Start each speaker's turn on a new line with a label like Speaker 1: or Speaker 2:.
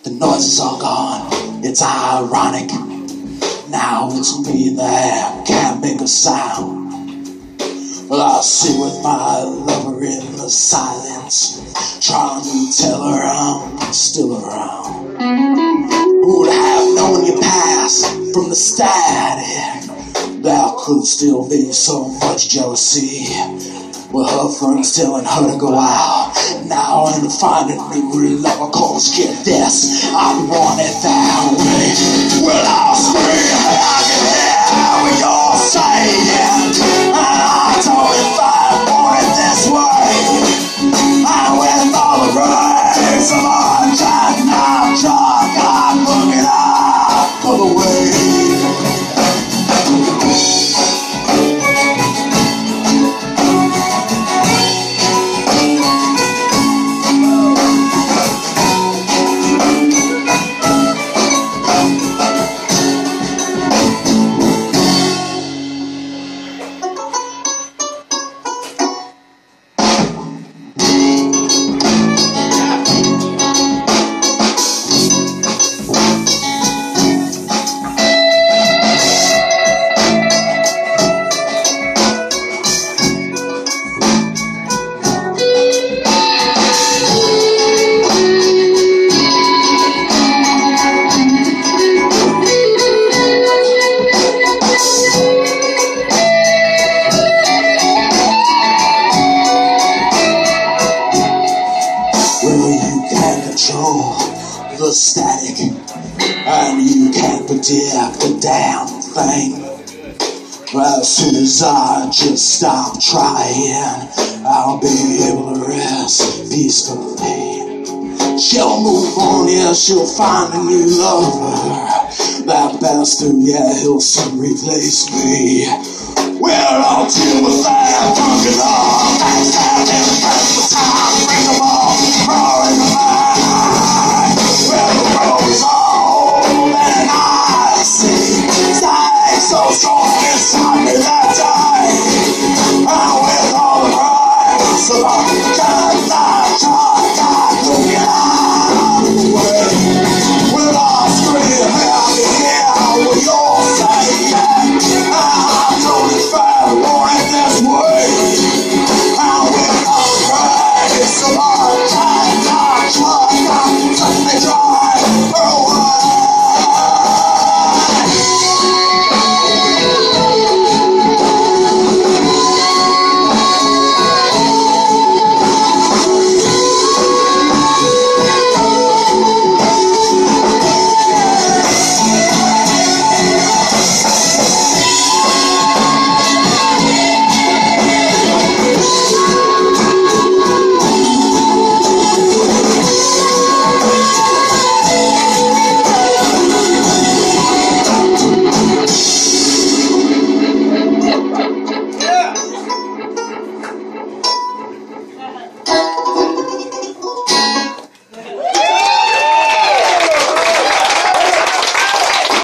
Speaker 1: The noises are gone, it's ironic. Now it's me that can't make a sound. Well, I sit with my lover in the silence, trying to tell her I'm still around. Who would have known your past from the static? There could still be so much jealousy. With her friends telling her to go out now and find a new lover, cause get this, I want it that way. Well, I'll scream, I can hear what you're saying, and I told you if I want it this way, and with all the rays of our jack, I'm drunk, I'm looking out for the way. The static, and you can't predict a damn thing. As soon as I just stop trying, I'll be able to rest peacefully. She'll move on, yeah, she'll find a new lover. That bastard, yeah, he'll soon replace me. We're all deal with that, drunk and all. Backstab and the time, bring them all.